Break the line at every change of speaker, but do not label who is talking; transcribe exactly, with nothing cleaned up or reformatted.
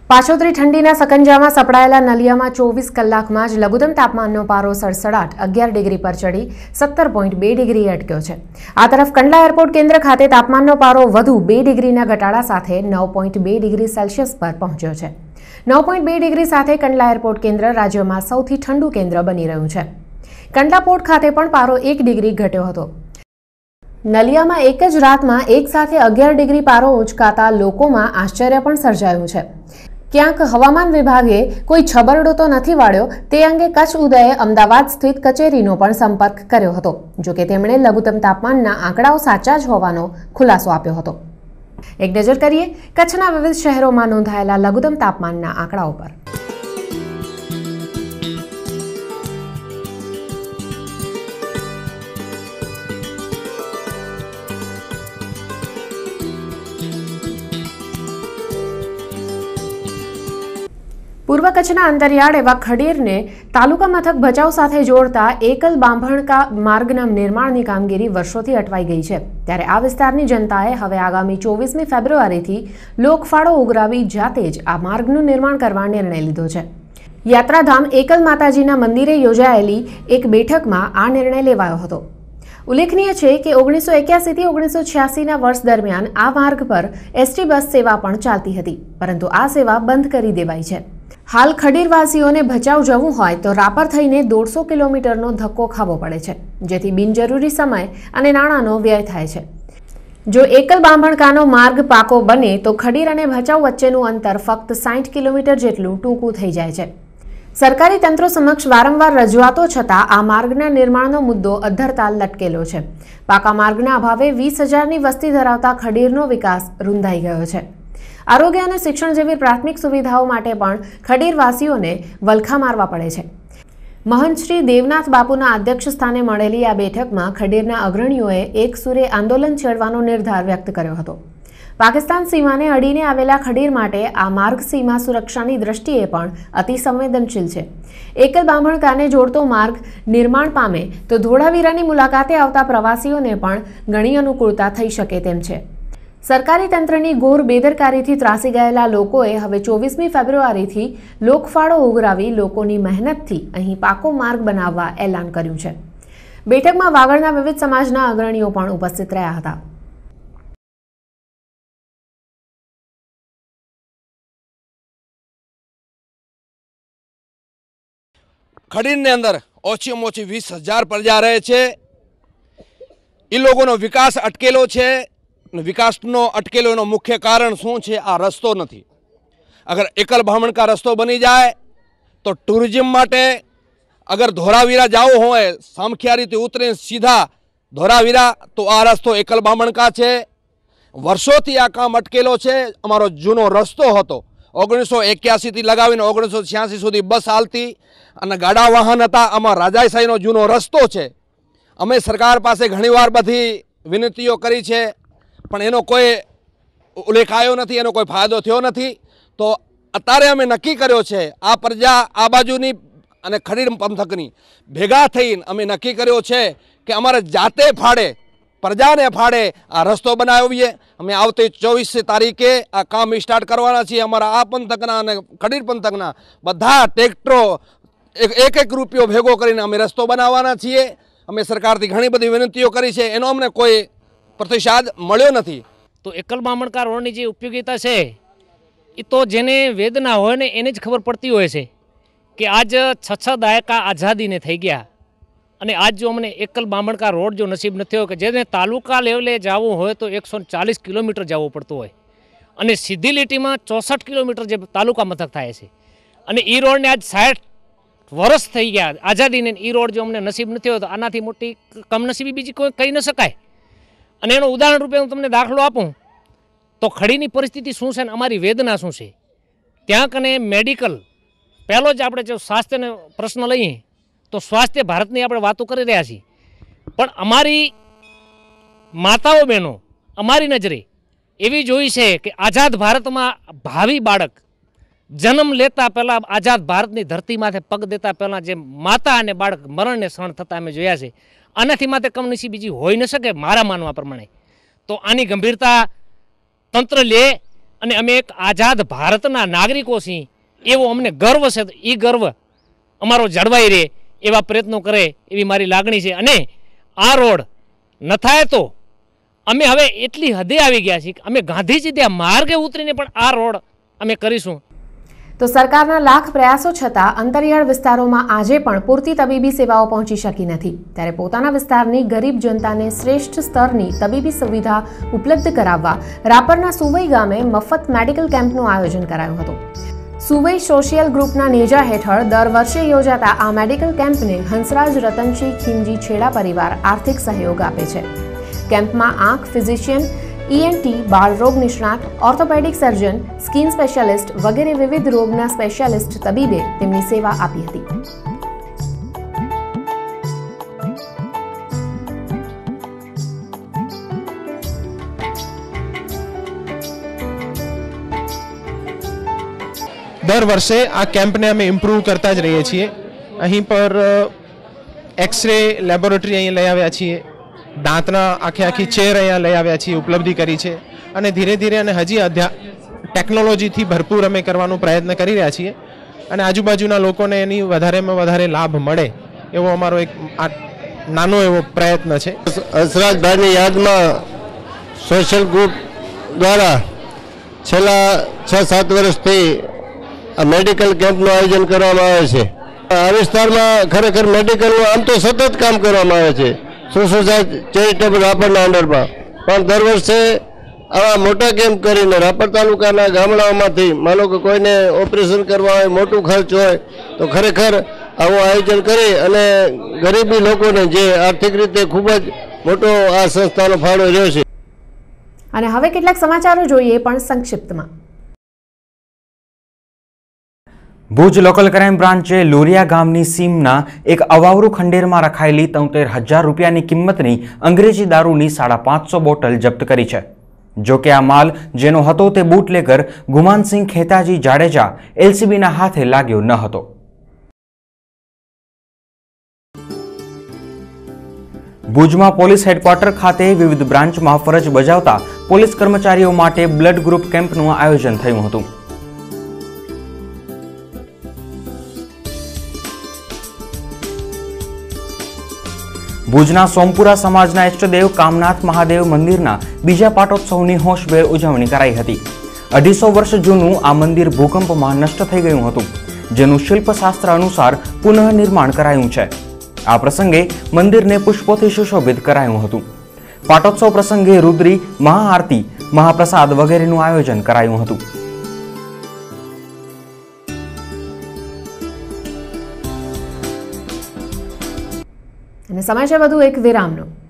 પાછોતરી ઠંડીના સકંજામાં સપડાયેલા નલિયામાં ચોવીસ કલાકમાં જ લઘુત્તમ તાપમાનનો પારો સડસડાટ અગિયાર ડિગ્રી પર ચડી સત્તર પોઈન્ટ બે ડિગ્રી અટક્યો છે। આ તરફ કંડલા એરપોર્ટ કેન્દ્ર ખાતે તાપમાનનો પારો વધુ બે ડિગ્રીના ઘટાડા સાથે નવ પોઈન્ટ બે ડિગ્રી સેલ્સિયસ પર પહોંચ્યો છે। નવ પોઈન્ટ બે ડિગ્રી સાથે કંડલા એરપોર્ટ કેન્દ્ર રાજ્યમાં સૌથી ઠંડુ કેન્દ્ર બની રહ્યું છે। કંડલા પોર્ટ ખાતે પણ પારો એક ડિગ્રી ઘટ્યો હતો। નલિયામાં એક જ રાતમાં એક સાથે અગિયાર ડિગ્રી પારો ઉંચકાતા લોકોમાં આશ્ચર્ય પણ સર્જાયું છે। ક્યાંક હવામાન વિભાગે કોઈ છબરડો તો નથી વાળ્યો તે અંગે કચ્છ ઉદયે અમદાવાદ સ્થિત કચેરીનો પણ સંપર્ક કર્યો હતો, જોકે તેમણે લઘુત્તમ તાપમાનના આંકડાઓ સાચા જ હોવાનો ખુલાસો આપ્યો હતો। એક નજર કરીએ કચ્છના વિવિધ શહેરોમાં નોંધાયેલા લઘુત્તમ તાપમાનના આંકડાઓ પર। પૂર્વ કચ્છના અંતરિયાળ એવા ખડીરને તાલુકા મથક ભચાઉ સાથે જોડતા એકલ બાંભણકા માર્ગના નિર્માણની કામગીરી વર્ષોથી અટવાઈ ગઈ છે। ત્યારે આ વિસ્તારની જનતાએ હવે આગામી ચોવીસમી ફેબ્રુઆરીથી લોકફાળો ઉઘરાવી જાતે જ આ માર્ગનું નિર્માણ કરવા નિર્ણય લીધો છે। યાત્રાધામ એકલ માતાજીના મંદિરે યોજાયેલી એક બેઠકમાં આ નિર્ણય લેવાયો હતો। ઉલ્લેખનીય છે કે ઓગણીસો એક્યાસીથી ઓગણીસો છ્યાસીના વર્ષ દરમિયાન આ માર્ગ પર એસટી બસ સેવા પણ ચાલતી હતી, પરંતુ આ સેવા બંધ કરી દેવાઈ છે। હાલ ખડીરવાસીઓને ભચાઉ જવું હોય તો રાપર થઈને દોઢસો કિલોમીટરનો ધક્કો ખાવો પડે છે, જેથી બિનજરૂરી સમય અને નાણાંનો વ્યય થાય છે। જો એકલ બાંભણકાનો માર્ગ પાકો બને તો ખડીર અને ભચાઉ વચ્ચેનું અંતર ફક્ત સાઠ કિલોમીટર જેટલું ટૂંકું થઈ જાય છે। સરકારી તંત્રો સમક્ષ વારંવાર રજૂઆતો છતાં આ માર્ગના નિર્માણનો મુદ્દો અધ્ધરતાલ લટકેલો છે। પાકા માર્ગના અભાવે વીસ હજારની વસ્તી ધરાવતા ખડીરનો વિકાસ રૂંધાઈ ગયો છે। આરોગ્ય અને શિક્ષણ જેવી પ્રાથમિક સુવિધાઓ માટે પણ ખડીરવાસીઓને વલખા મારવા પડે છે। મહંત શ્રી દેવનાથ બાપુના અધ્યક્ષ સ્થાને મળેલી આ બેઠકમાં ખડીરના અગ્રણીઓએ એક સુરે આંદોલન છેડવાનો નિર્ધાર વ્યક્ત કર્યો હતો। પાકિસ્તાન સીમાને અડીને આવેલા ખડીર માટે આ માર્ગ સીમા સુરક્ષાની દ્રષ્ટિએ પણ અતિ સંવેદનશીલ છે। એકલ બાંભણકાને જોડતો માર્ગ નિર્માણ પામે તો ધોળાવીરાની મુલાકાતે આવતા પ્રવાસીઓને પણ ઘણી અનુકૂળતા થઈ શકે તેમ છે। સરકારી તંત્રની ઘોર બેદરકારીથી ત્રાસી ગયેલા લોકોએ હવે ચોવીસમી ફેબ્રુઆરીથી લોકફાળો ઉઘરાવી લોકોની મહેનતથી અહીં પાકો માર્ગ બનાવવા એલાન કર્યું છે। બેઠકમાં વાગડના વિવિધ સમાજના અગ્રણીઓ પણ ઉપસ્થિત રહ્યા હતા।
ખડીરની અંદર ઓછીમાં ઓછી વીસ હજાર પ્રજા રહે છે। એ લોકોનો વિકાસ અટકેલો છે। વિકાસનો અટકેલો એનો મુખ્ય કારણ શું છે? આ રસ્તો નથી। અગર એકલ બાંભણકા રસ્તો બની જાય તો ટુરિઝમ માટે અગર ધોળાવીરા જવું હોય સામખિયારીથી ઉતરીને સીધા ધોળાવીરા તો આ રસ્તો એકલ બાંભણકા છે। વર્ષોથી આ કામ અટકેલો છે। અમારો જૂનો રસ્તો હતો ઓગણીસો એક્યાસીથી લગાવીને ઓગણીસો છ્યાસી સુધી બસ હાલતી અને ગાડા વાહન હતા। આમાં રાજાશાહીનો જૂનો રસ્તો છે। અમે સરકાર પાસે ઘણીવાર બધી વિનંતીઓ કરી છે, પણ એનો કોઈ ઉલ્લેખ આવ્યો નથી, એનો કોઈ ફાયદો થયો નથી। તો અત્યારે અમે નક્કી કર્યો છે, આ પ્રજા આ બાજુની અને ખડીર પંથકની ભેગા થઈને અમે નક્કી કર્યો છે કે અમારે જાતે ફાળે પ્રજાને ફાળે આ રસ્તો બનાવીએ। અમે આવતી ચોવીસ તારીખે આ કામ સ્ટાર્ટ કરવાના છીએ। અમારા આ પંથકના અને ખડીર પંથકના બધા ટ્રેક્ટરો એક એક રૂપિયો ભેગો કરીને અમે રસ્તો બનાવવાના છીએ। અમે સરકારથી ઘણી બધી વિનંતીઓ કરી છે, એનો અમને કોઈ પ્રતિસાદ મળ્યો નથી।
તો એકલ બાંભણકા રોડની જે ઉપયોગિતા છે એ તો જેને વેદના હોય ને એને જ ખબર પડતી હોય છે કે આજ છ છ દાયકા આઝાદીને થઈ ગયા અને આજ જો અમને એકલ બાંભણકા રોડ જો નસીબ ન થયો કે જેને તાલુકા લેવલે જવું હોય તો એકસો ચાલીસ કિલોમીટર જવું પડતું હોય અને સીધી લીટીમાં ચોસઠ કિલોમીટર જે તાલુકા મથક થાય છે અને એ રોડને આજ સાઠ વર્ષ થઈ ગયા આઝાદીને, એ રોડ જો અમને નસીબ ન થયો તો આનાથી મોટી કમનસીબી બીજી કોઈ કહી ન શકાય। અને એનું ઉદાહરણ રૂપે હું તમને દાખલો આપું તો ખડીની પરિસ્થિતિ શું છે ને અમારી વેદના શું છે। ત્યાં કને મેડિકલ પહેલો જ આપણે જો સ્વાસ્થ્યનો પ્રશ્ન લઈએ તો સ્વાસ્થ્ય ભારતની આપણે વાતો કરી રહ્યા છીએ, પણ અમારી માતાઓ બહેનો અમારી નજરે એવી જોઈ છે કે આઝાદ ભારતમાં ભાવિ બાળક જન્મ લેતા પહેલાં આઝાદ ભારતની ધરતીમાંથી પગ દેતા પહેલાં જે માતા અને બાળક મરણને સહન થતા અમે જોયા છે। આનાથી માથે કમનસીબી બીજી હોઈ ન શકે મારા માનવા પ્રમાણે। તો આની ગંભીરતા તંત્ર લે અને અમે એક આઝાદ ભારતના નાગરિકો છીએ એવો અમને ગર્વ છે. તો એ ગર્વ અમારો જળવાઈ રહે એવા પ્રયત્નો કરે એવી મારી લાગણી છે. અને આ રોડ ન થાય તો અમે હવે એટલી હદે આવી ગયા છીએ કે અમે ગાંધીજી ત્યાં માર્ગે ઉતરીને પણ આ રોડ અમે કરીશું.
તો સરકારના લાખ પ્રયાસો છતાં અંતરિયાળ વિસ્તારોમાં આજે પણ પૂરતી તબીબી સેવાઓ પહોંચી શકી નથી. ત્યારે પોતાના વિસ્તારની ગરીબ જનતાને શ્રેષ્ઠ સ્તરની તબીબી સુવિધા ઉપલબ્ધ કરાવવા રાપરના સુવઈ ગામે મફત મેડિકલ કેમ્પનું આયોજન કરાયું હતું. સુવઈ સોશિયલ ગ્રુપના નેજા હેઠળ દર વર્ષે યોજાતા આ મેડિકલ કેમ્પને હંસરાજ રતનસિંહ ખીમજી છેડા પરિવાર આર્થિક સહયોગ આપે છે. કેમ્પમાં આંખ ફિઝિશિયન, ઈએનટી, બાળરોગ નિષ્ણાત, ઓર્થોપેડિક સર્જન, સ્કિન સ્પેશિયાલિસ્ટ વગેરે વિવિધ રોગના સ્પેશિયાલિસ્ટ તબીબે તેમની સેવા આપી હતી.
દર વર્ષે આ કેમ્પને અમે ઇમ્પ્રૂવ કરતા જ રહીએ છીએ. અહીં પર એક્સરે લેબોરેટરી અહીં લઈ આવ્યા છીએ, દાંતના આખી આખી ચેર અહીંયા લઈ આવ્યા છીએ, ઉપલબ્ધિ કરી છે. અને ધીરે ધીરે અને હજી અધ્યા ટેકનોલોજીથી ભરપૂર અમે કરવાનો પ્રયત્ન કરી રહ્યા છીએ અને આજુબાજુના લોકોને એની વધારેમાં વધારે લાભ મળે એવો અમારો એક નાનો એવો પ્રયત્ન છે.
હંસરાજભાઈની યાદમાં સોશિયલ ગ્રુપ દ્વારા છેલ્લા છ સાત વર્ષથી આ મેડિકલ કેમ્પનું આયોજન કરવામાં આવે છે. આ વિસ્તારમાં ખરેખર મેડિકલનું આમ તો સતત કામ કરવામાં આવે છે સુસોસાય ચેરિટેબલ રાપરના અંડરમાં, પણ દર વર્ષે આવા મોટા કેમ્પ કરીને રાપર તાલુકાના ગામડાઓમાંથી માનો કે કોઈને ઓપરેશન કરવા હોય, મોટું ખર્ચ હોય તો ખરેખર આવું આયોજન કરી અને ગરીબી લોકોને જે આર્થિક રીતે ખૂબ જ મોટો આ સંસ્થાનો ફાળો રહ્યો છે.
અને હવે કેટલાક સમાચારો જોઈએ પણ સંક્ષિપ્તમાં.
ભુજ લોકલ ક્રાઇમ બ્રાન્ચે લોરિયા ગામની સીમના એક અવાવરૂ ખંડેરમાં રખાયેલી તોતેર હજાર રૂપિયાની કિંમતની અંગ્રેજી દારૂની સાડા પાંચસો બોટલ જપ્ત કરી છે. જો કે આ માલ જેનો હતો તે બુટલેગર ગુમાનસિંહ ખેતાજી જાડેજા એલસીબીના હાથે લાગ્યો ન હતો. ભુજમાં પોલીસ હેડક્વાર્ટર ખાતે વિવિધ બ્રાન્ચમાં ફરજ બજાવતા પોલીસ કર્મચારીઓ માટે બ્લડ ગ્રુપ કેમ્પનું આયોજન થયું હતું. ભુજના સોમપુરા સમાજના ઇષ્ટદેવ કામનાથ મહાદેવ મંદિરના બીજા પાટોત્સવની હોશભેર ઉજવણી કરાઈ હતી. અઢીસો વર્ષ જૂનું આ મંદિર ભૂકંપમાં નષ્ટ થઈ ગયું હતું, જેનું શિલ્પશાસ્ત્ર અનુસાર પુનઃનિર્માણ કરાયું છે. આ પ્રસંગે મંદિરને પુષ્પોથી સુશોભિત કરાયું હતું. પાટોત્સવ પ્રસંગે રુદ્રી, મહાઆરતી, મહાપ્રસાદ વગેરેનું આયોજન કરાયું હતું.
અને સમય છે વધુ એક વિરામનો.